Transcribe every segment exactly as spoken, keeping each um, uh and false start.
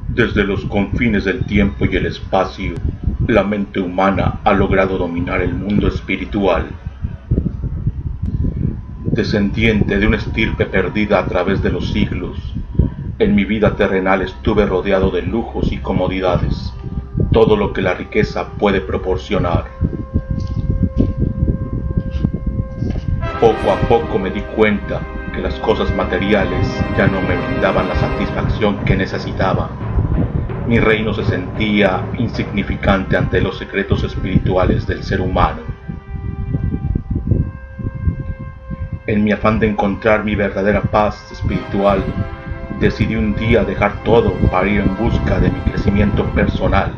Desde los confines del tiempo y el espacio, la mente humana ha logrado dominar el mundo espiritual. Descendiente de una estirpe perdida a través de los siglos, en mi vida terrenal estuve rodeado de lujos y comodidades, todo lo que la riqueza puede proporcionar. Poco a poco me di cuenta que las cosas materiales ya no me brindaban la satisfacción que necesitaba. Mi reino se sentía insignificante ante los secretos espirituales del ser humano. En mi afán de encontrar mi verdadera paz espiritual, decidí un día dejar todo para ir en busca de mi crecimiento personal.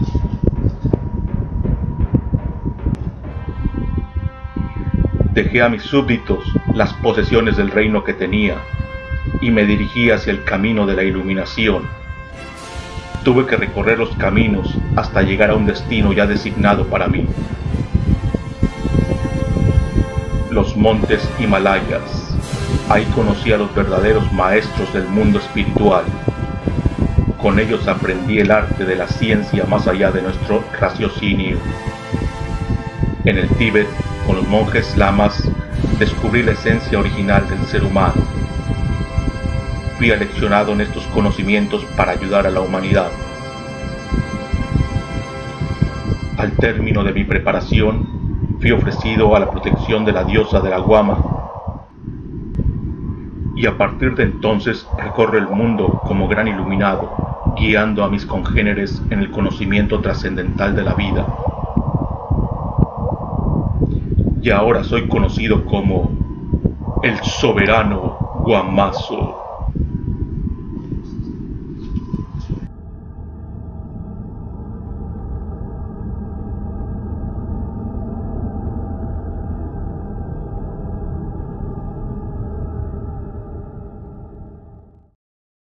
Dejé a mis súbditos las posesiones del reino que tenía y me dirigí hacia el camino de la iluminación. Tuve que recorrer los caminos hasta llegar a un destino ya designado para mí. Los montes Himalayas. Ahí conocí a los verdaderos maestros del mundo espiritual. Con ellos aprendí el arte de la ciencia más allá de nuestro raciocinio. En el Tíbet, con los monjes lamas, descubrí la esencia original del ser humano. Fui aleccionado en estos conocimientos para ayudar a la humanidad. Al término de mi preparación, fui ofrecido a la protección de la diosa de la Guama, y a partir de entonces recorro el mundo como gran iluminado, guiando a mis congéneres en el conocimiento trascendental de la vida. Y ahora soy conocido como el soberano Guamazo.